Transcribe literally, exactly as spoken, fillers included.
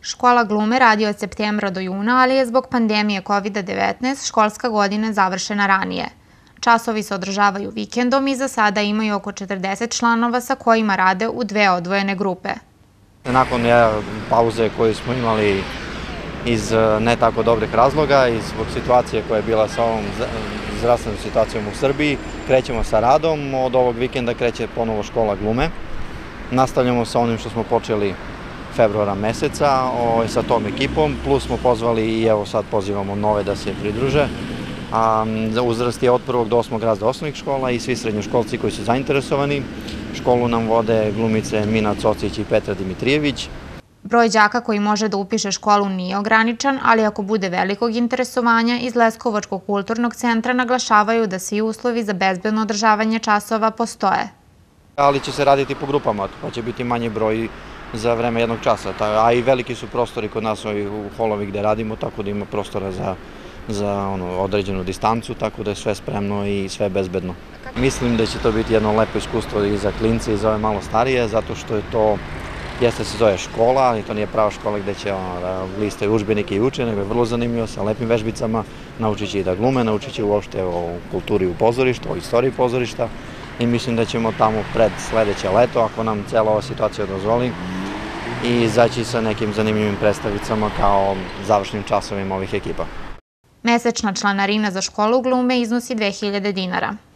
Škola glume radi od septembra do juna, ali je zbog pandemije kovid devetnaest školska godina završena ranije. Časovi se održavaju vikendom i za sada imaju oko četrdeset članova sa kojima rade u dve odvojene grupe. Nakon pauze koju smo imali iz ne tako dobrih razloga i zbog situacije koja je bila sa ovom zdravstvenom situacijom u Srbiji, krećemo sa radom. Od ovog vikenda kreće ponovo škola glume. Nastavljamo sa onim što smo počeli februara meseca sa tom ekipom, plus smo pozvali i evo sad pozivamo nove da se pridruže. Uzrast je od prvog do osmog razreda osnovnih škola i svi srednjoškolci koji su zainteresovani. Školu nam vode glumice Mina Cocić i Petra Dimitrijević. Broj đaka koji može da upiše školu nije ograničan, ali ako bude velikog interesovanja, iz Leskovačkog kulturnog centra naglašavaju da svi uslovi za bezbedno održavanje časova postoje. Ali će se raditi po grupama, pa će biti manji broj za vreme jednog časa, a i veliki su prostori kod nas u holovi gde radimo, tako da ima prostora za određenu distancu, tako da je sve spremno i sve bezbedno. Mislim da će to biti jedno lepo iskustvo i za klince i za ove malo starije, zato što je to, jeste se zove škola, ali to nije prava škola gde će listaju udžbenike i uče, nego je vrlo zanimljivo sa lepim vežbicama, naučit će i da glume, naučit će uopšte o kulturi u pozorištu, o istoriji pozorišta i mislim da ćemo tamo pred sledeće leto, ako nam cela ova situacija dozvoli, i izaći sa nekim zanimljivim predstavicama kao završnim časovima ovih ekipa. Mesečna članarina za školu glume iznosi dve hiljade dinara.